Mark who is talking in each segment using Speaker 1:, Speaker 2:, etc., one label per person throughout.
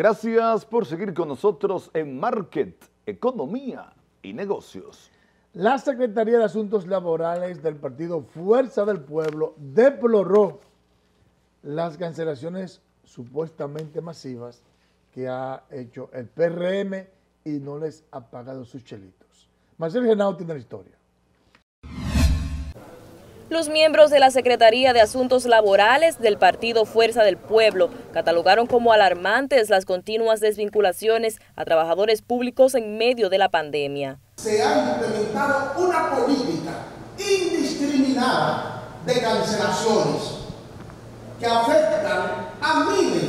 Speaker 1: Gracias por seguir con nosotros en Market, Economía y Negocios.
Speaker 2: La Secretaría de Asuntos Laborales del Partido Fuerza del Pueblo deploró las cancelaciones supuestamente masivas que ha hecho el PRM y no les ha pagado sus chelitos. Marcel Genao tiene la historia.
Speaker 3: Los miembros de la Secretaría de Asuntos Laborales del Partido Fuerza del Pueblo catalogaron como alarmantes las continuas desvinculaciones a trabajadores públicos en medio de la pandemia.
Speaker 4: Se ha implementado una política indiscriminada de cancelaciones que afectan a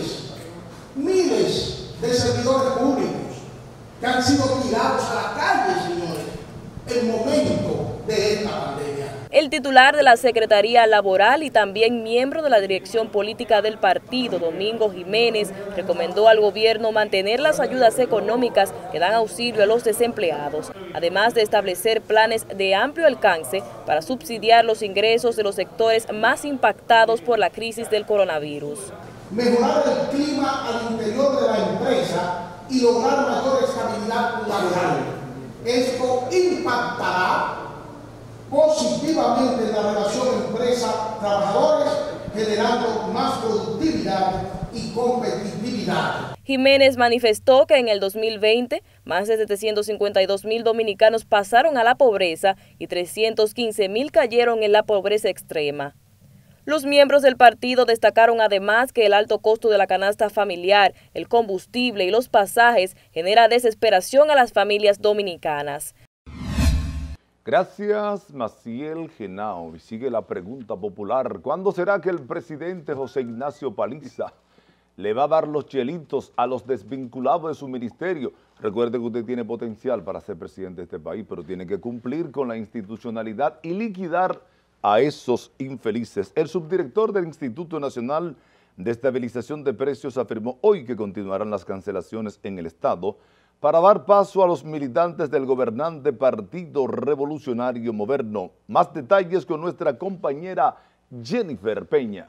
Speaker 4: miles de servidores públicos que han sido tirados a la calle, señores, en momento de esta pandemia.
Speaker 3: El titular de la Secretaría Laboral y también miembro de la dirección política del partido, Domingo Jiménez, recomendó al gobierno mantener las ayudas económicas que dan auxilio a los desempleados, además de establecer planes de amplio alcance para subsidiar los ingresos de los sectores más impactados por la crisis del coronavirus.
Speaker 4: Mejorar el clima al interior de la empresa y lograr mayor estabilidad laboral. Esto impactará positivamente en la relación empresa-trabajadores, generando más productividad y competitividad.
Speaker 3: Jiménez manifestó que en el 2020 más de 752,000 dominicanos pasaron a la pobreza y 315,000 cayeron en la pobreza extrema. Los miembros del partido destacaron además que el alto costo de la canasta familiar, el combustible y los pasajes genera desesperación a las familias dominicanas.
Speaker 1: Gracias, Maciel Genao. Y sigue la pregunta popular. ¿Cuándo será que el presidente José Ignacio Paliza le va a dar los chelitos a los desvinculados de su ministerio? Recuerde que usted tiene potencial para ser presidente de este país, pero tiene que cumplir con la institucionalidad y liquidar a esos infelices. El subdirector del Instituto Nacional de Estabilización de Precios afirmó hoy que continuarán las cancelaciones en el Estado para dar paso a los militantes del gobernante Partido Revolucionario Moderno. Más detalles con nuestra compañera Jennifer Peña.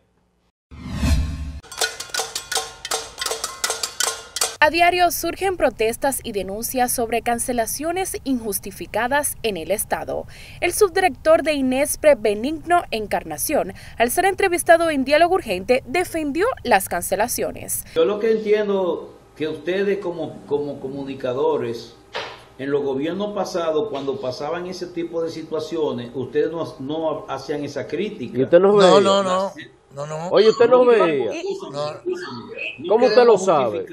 Speaker 5: A diario surgen protestas y denuncias sobre cancelaciones injustificadas en el Estado. El subdirector de INESPRE, Benigno Encarnación, al ser entrevistado en Diálogo Urgente, defendió las cancelaciones.
Speaker 6: Yo lo que entiendo que ustedes como comunicadores, en los gobiernos pasados, cuando pasaban ese tipo de situaciones, ustedes no hacían esa crítica.
Speaker 7: ¿Y usted no veía?
Speaker 2: No.
Speaker 7: Oye, ¿usted no veía? ¿Cómo usted lo sabe?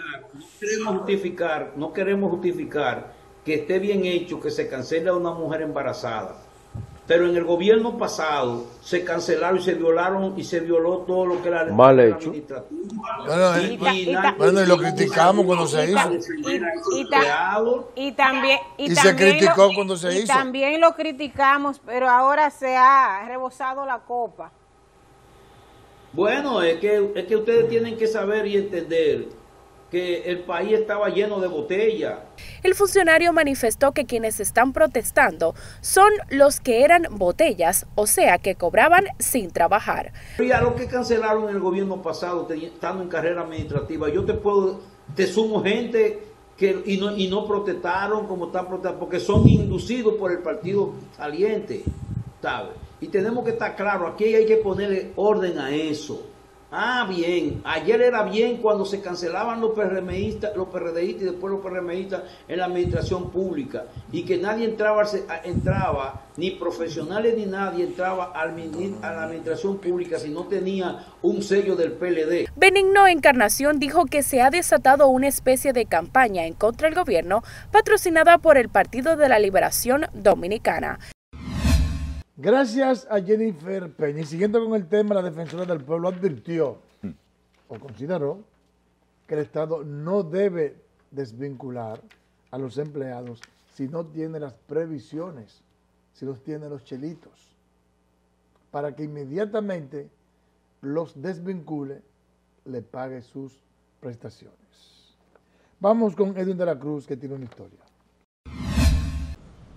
Speaker 6: No queremos justificar que esté bien hecho que se cancele a una mujer embarazada. Pero en el gobierno pasado se cancelaron y se violó todo lo que era
Speaker 7: mal hecho.
Speaker 2: Bueno, y lo criticamos cuando se hizo.
Speaker 8: Y
Speaker 2: se criticó cuando se hizo.
Speaker 8: También lo criticamos, pero ahora se ha rebosado la copa.
Speaker 6: Bueno, es que ustedes tienen que saber y entender que el país estaba lleno de botellas.
Speaker 5: El funcionario manifestó que quienes están protestando son los que eran botellas, o sea, que cobraban sin trabajar.
Speaker 6: Y a los que cancelaron en el gobierno pasado, estando en carrera administrativa, te sumo gente que y no protestaron como están protestando, porque son inducidos por el partido saliente, ¿sabes? Y tenemos que estar claros, aquí hay que ponerle orden a eso. Bien, ayer era bien cuando se cancelaban los PRDistas y después los PRMistas en la administración pública y que nadie entraba, ni profesionales ni nadie entraba a la administración pública si no tenía un sello del PLD.
Speaker 5: Benigno Encarnación dijo que se ha desatado una especie de campaña en contra del gobierno patrocinada por el Partido de la Liberación Dominicana.
Speaker 2: Gracias a Jennifer Peña. Y siguiendo con el tema, la defensora del pueblo advirtió o consideró que el Estado no debe desvincular a los empleados si no tiene las previsiones, si no tiene los chelitos, para que inmediatamente los desvincule, le pague sus prestaciones. Vamos con Edwin de la Cruz, que tiene una historia.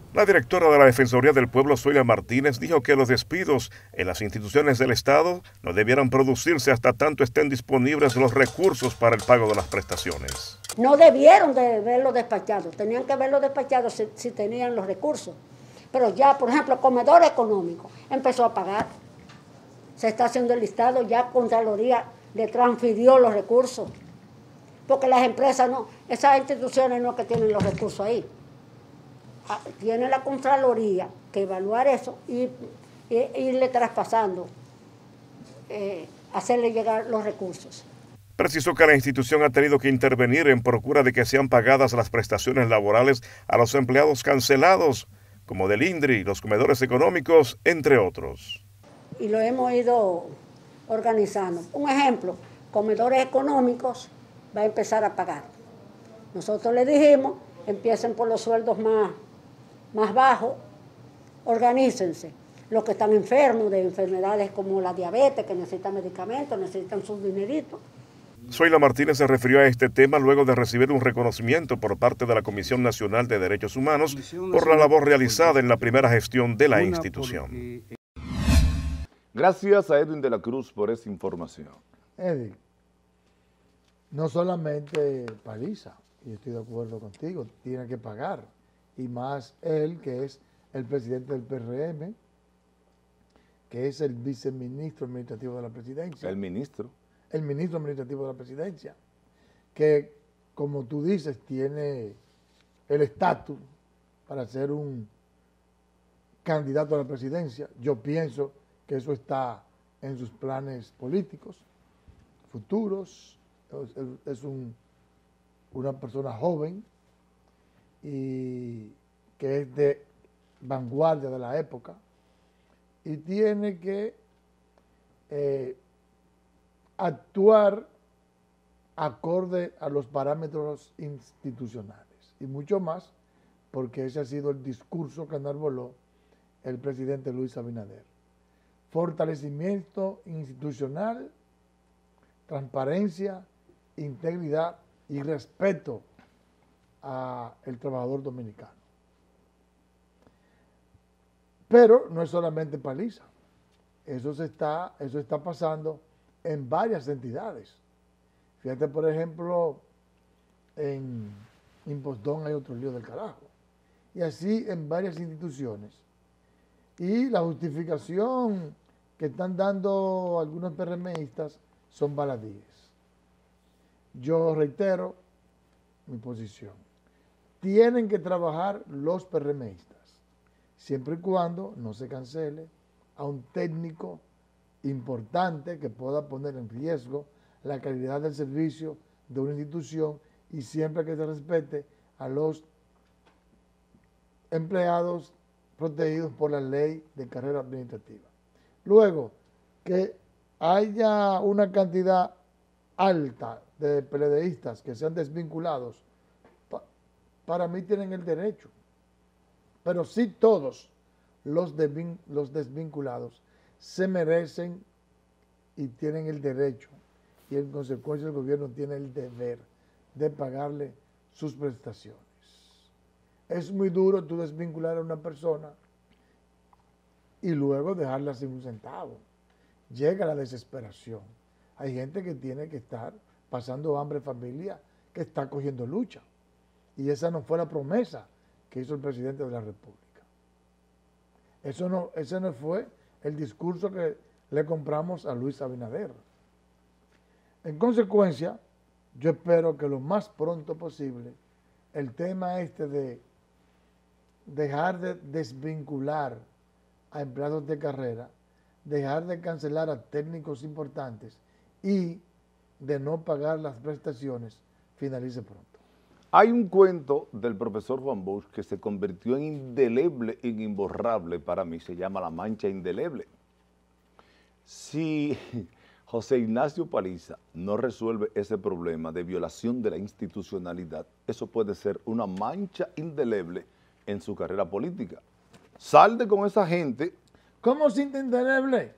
Speaker 9: La directora de la Defensoría del Pueblo, Zoila Martínez, dijo que los despidos en las instituciones del Estado no debieran producirse hasta tanto estén disponibles los recursos para el pago de las prestaciones.
Speaker 10: No debieron de verlos despachados, tenían que verlos despachados si tenían los recursos. Pero ya, por ejemplo, comedor económico empezó a pagar. Se está haciendo el listado, ya Contraloría le transfirió los recursos. Porque las empresas no, esas instituciones no es que tienen los recursos ahí. Tiene la Contraloría que evaluar eso y irle traspasando, hacerle llegar los recursos.
Speaker 9: Precisó que la institución ha tenido que intervenir en procura de que sean pagadas las prestaciones laborales a los empleados cancelados, como del INDRI, los comedores económicos, entre otros.
Speaker 10: Y lo hemos ido organizando. Un ejemplo, comedores económicos va a empezar a pagar. Nosotros le dijimos, empiecen por los sueldos más bajos, organícense. Los que están enfermos de enfermedades como la diabetes, que necesitan medicamentos, necesitan sus dineritos.
Speaker 9: Zoila Martínez se refirió a este tema luego de recibir un reconocimiento por parte de la Comisión Nacional de Derechos Humanos por la labor realizada en la primera gestión de la institución.
Speaker 1: Gracias a Edwin de la Cruz por esa información.
Speaker 2: Edwin, no solamente Paliza, y estoy de acuerdo contigo, tiene que pagar, y más él, que es el presidente del PRM, que es el viceministro administrativo de la presidencia.
Speaker 1: El ministro administrativo de la presidencia, que, como tú dices, tiene el estatus para ser un candidato a la presidencia. Yo pienso que eso está en sus planes políticos futuros. Es una persona joven y que es de vanguardia de la época y tiene que actuar acorde a los parámetros institucionales y mucho más porque ese ha sido el discurso que enarboló el presidente Luis Abinader. Fortalecimiento institucional, transparencia, integridad y respeto al trabajador dominicano. Pero no es solamente Paliza, eso está pasando en varias entidades. Fíjate, por ejemplo, en Impostón hay otro lío del carajo. Y así en varias instituciones. Y la justificación que están dando algunos PRMistas son baladíes. Yo reitero mi posición. Tienen que trabajar los PRMistas, siempre y cuando no se cancele a un técnico importante que pueda poner en riesgo la calidad del servicio de una institución y siempre que se respete a los empleados protegidos por la ley de carrera administrativa. Luego, que haya una cantidad alta de PLDistas que sean desvinculados, para mí tienen el derecho, pero sí todos los desvinculados se merecen y tienen el derecho y en consecuencia el gobierno tiene el deber de pagarle sus prestaciones. Es muy duro tú desvincular a una persona y luego dejarla sin un centavo. Llega la desesperación. Hay gente que tiene que estar pasando hambre, familia que está cogiendo lucha. Y esa no fue la promesa que hizo el presidente de la República. Ese no fue el discurso que le compramos a Luis Abinader. En consecuencia, yo espero que lo más pronto posible el tema de dejar de desvincular a empleados de carrera, dejar de cancelar a técnicos importantes y de no pagar las prestaciones, finalice pronto. Hay un cuento del profesor Juan Bosch que se convirtió en indeleble, en imborrable para mí, se llama La Mancha Indeleble. Si José Ignacio Paliza no resuelve ese problema de violación de la institucionalidad, eso puede ser una mancha indeleble en su carrera política. Salte con esa gente.
Speaker 2: ¿Cómo cinta indeleble?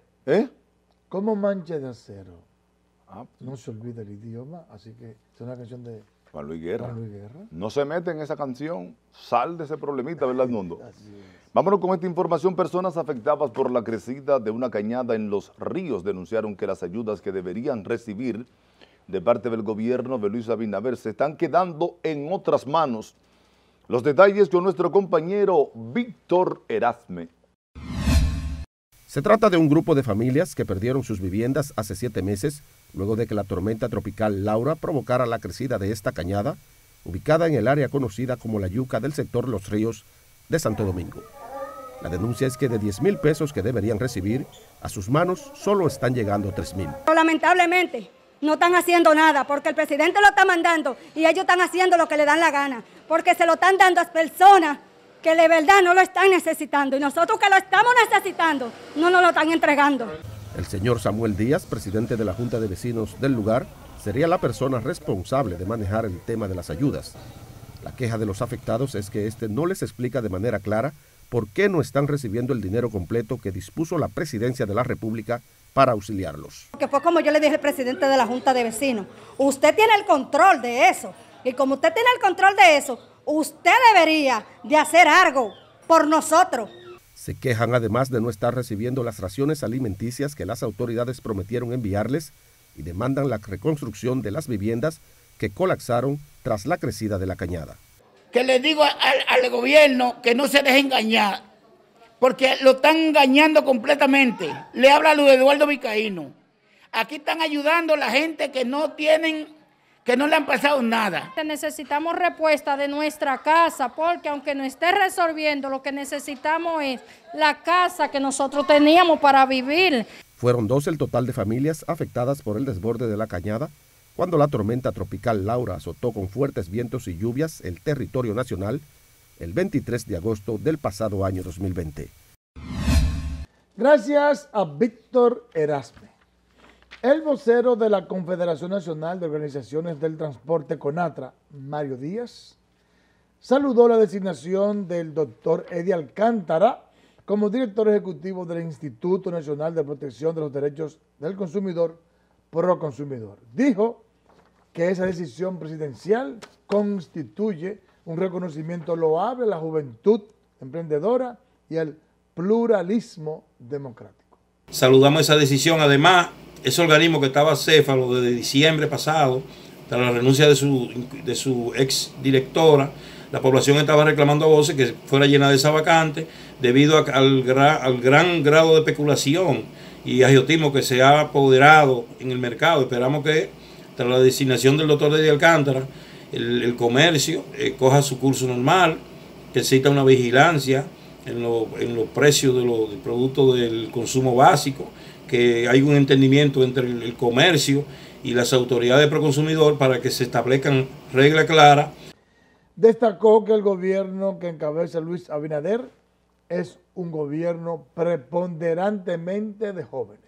Speaker 2: ¿Cómo mancha de acero?
Speaker 1: Ah,
Speaker 2: no se olvida el idioma, así que es una canción de
Speaker 1: Juan Luis Guerra.
Speaker 2: Juan Luis Guerra.
Speaker 1: No se mete en esa canción, sal de ese problemita, ¿verdad, Mundo? Vámonos con esta información. Personas afectadas por la crecida de una cañada en Los Ríos denunciaron que las ayudas que deberían recibir de parte del gobierno de Luis Abinader se están quedando en otras manos. Los detalles con nuestro compañero Víctor Erasme.
Speaker 11: Se trata de un grupo de familias que perdieron sus viviendas hace 7 meses, luego de que la tormenta tropical Laura provocara la crecida de esta cañada, ubicada en el área conocida como La Yuca del sector Los Ríos de Santo Domingo. La denuncia es que de 10,000 pesos que deberían recibir, a sus manos solo están llegando 3,000.
Speaker 10: Lamentablemente, no están haciendo nada porque el presidente lo está mandando y ellos están haciendo lo que le dan la gana, porque se lo están dando a personas que de verdad no lo están necesitando y nosotros que lo estamos necesitando no nos lo están entregando.
Speaker 11: El señor Samuel Díaz, presidente de la Junta de Vecinos del lugar, sería la persona responsable de manejar el tema de las ayudas. La queja de los afectados es que este no les explica de manera clara por qué no están recibiendo el dinero completo que dispuso la Presidencia de la República para auxiliarlos.
Speaker 10: Que fue como yo le dije al presidente de la Junta de Vecinos, usted tiene el control de eso y como usted tiene el control de eso, usted debería de hacer algo por nosotros.
Speaker 11: Se quejan además de no estar recibiendo las raciones alimenticias que las autoridades prometieron enviarles y demandan la reconstrucción de las viviendas que colapsaron tras la crecida de la cañada.
Speaker 12: Que le digo al gobierno que no se deje engañar, porque lo están engañando completamente. Le habla a Luis Eduardo Vizcaíno. Aquí están ayudando a la gente que no le han pasado nada.
Speaker 13: Necesitamos respuesta de nuestra casa, porque aunque no esté resolviendo, lo que necesitamos es la casa que nosotros teníamos para vivir.
Speaker 11: Fueron 2 el total de familias afectadas por el desborde de la cañada, cuando la tormenta tropical Laura azotó con fuertes vientos y lluvias el territorio nacional el 23 de agosto del pasado año 2020.
Speaker 2: Gracias a Víctor Erasme. El vocero de la Confederación Nacional de Organizaciones del Transporte CONATRA, Mario Díaz, saludó la designación del doctor Eddie Alcántara como director ejecutivo del Instituto Nacional de Protección de los Derechos del Consumidor, Proconsumidor. Dijo que esa decisión presidencial constituye un reconocimiento loable a la juventud emprendedora y al pluralismo democrático.
Speaker 14: Saludamos esa decisión. Además, ese organismo que estaba céfalo desde diciembre pasado, tras la renuncia de su ex directora, la población estaba reclamando a voces que fuera llenada de esa vacante debido al gran grado de especulación y agiotismo que se ha apoderado en el mercado. Esperamos que tras la designación del doctor Eddie Alcántara, el comercio coja su curso normal, que exista una vigilancia en los precios de los productos del consumo básico, que hay un entendimiento entre el comercio y las autoridades de Proconsumidor para que se establezcan reglas claras.
Speaker 2: Destacó que el gobierno que encabeza Luis Abinader es un gobierno preponderantemente de jóvenes.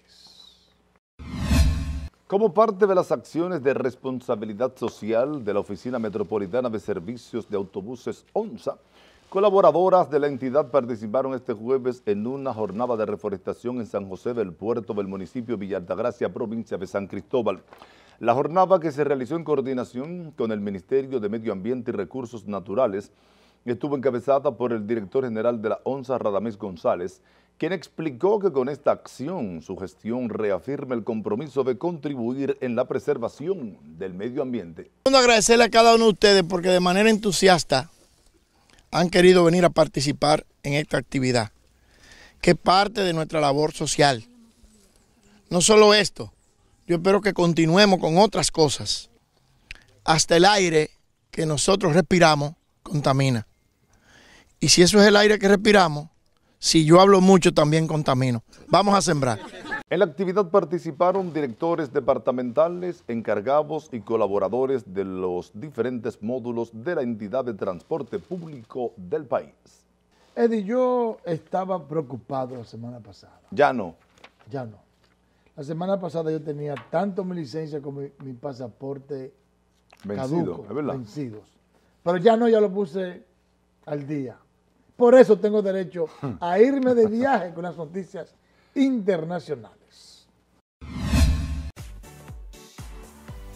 Speaker 1: Como parte de las acciones de responsabilidad social de la Oficina Metropolitana de Servicios de Autobuses ONSA, colaboradoras de la entidad participaron este jueves en una jornada de reforestación en San José del Puerto del municipio Villa Altagracia, provincia de San Cristóbal. La jornada, que se realizó en coordinación con el Ministerio de Medio Ambiente y Recursos Naturales, estuvo encabezada por el director general de la ONSA, Radamés González, quien explicó que con esta acción su gestión reafirma el compromiso de contribuir en la preservación del medio ambiente.
Speaker 15: Quiero agradecerle a cada uno de ustedes porque de manera entusiasta han querido venir a participar en esta actividad, que es parte de nuestra labor social. No solo esto, yo espero que continuemos con otras cosas. Hasta el aire que nosotros respiramos contamina. Y si eso es el aire que respiramos, si yo hablo mucho también contamino. Vamos a sembrar.
Speaker 1: En la actividad participaron directores departamentales, encargados y colaboradores de los diferentes módulos de la entidad de transporte público del país.
Speaker 2: Eddie, yo estaba preocupado la semana pasada.
Speaker 1: Ya no.
Speaker 2: Ya no. La semana pasada yo tenía tanto mi licencia como mi pasaporte
Speaker 1: vencido,
Speaker 2: caduco, vencidos. Pero ya no, ya lo puse al día. Por eso tengo derecho a irme de viaje con las noticias internacionales.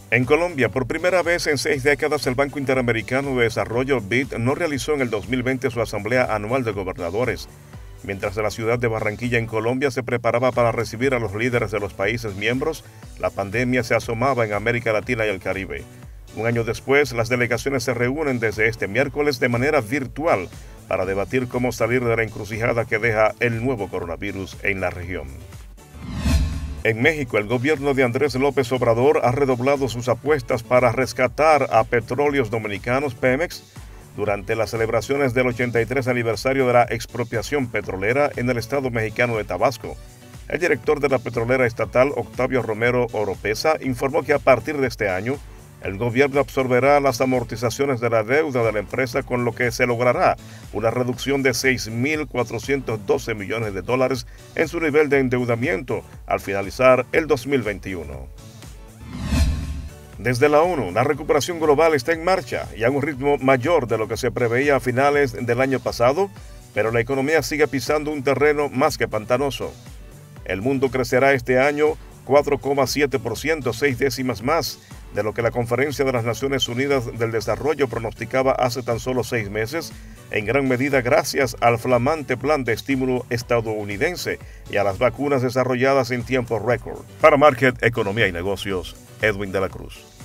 Speaker 9: En Colombia, por primera vez en 6 décadas, el Banco Interamericano de Desarrollo, BID, no realizó en el 2020 su Asamblea Anual de Gobernadores. Mientras la ciudad de Barranquilla, en Colombia, se preparaba para recibir a los líderes de los países miembros, la pandemia se asomaba en América Latina y el Caribe. Un año después, las delegaciones se reúnen desde este miércoles de manera virtual para debatir cómo salir de la encrucijada que deja el nuevo coronavirus en la región. En México, el gobierno de Andrés López Obrador ha redoblado sus apuestas para rescatar a Petróleos Dominicanos, Pemex, durante las celebraciones del 83 aniversario de la expropiación petrolera en el estado mexicano de Tabasco. El director de la petrolera estatal, Octavio Romero Oropesa, informó que a partir de este año, el gobierno absorberá las amortizaciones de la deuda de la empresa, con lo que se logrará una reducción de 6.412 millones de dólares en su nivel de endeudamiento al finalizar el 2021. Desde la ONU, la recuperación global está en marcha y a un ritmo mayor de lo que se preveía a finales del año pasado, pero la economía sigue pisando un terreno más que pantanoso. El mundo crecerá este año 4,7%, 6 décimas más de lo que la Conferencia de las Naciones Unidas del Desarrollo pronosticaba hace tan solo 6 meses, en gran medida gracias al flamante plan de estímulo estadounidense y a las vacunas desarrolladas en tiempo récord. Para Market, Economía y Negocios, Edwin de la Cruz.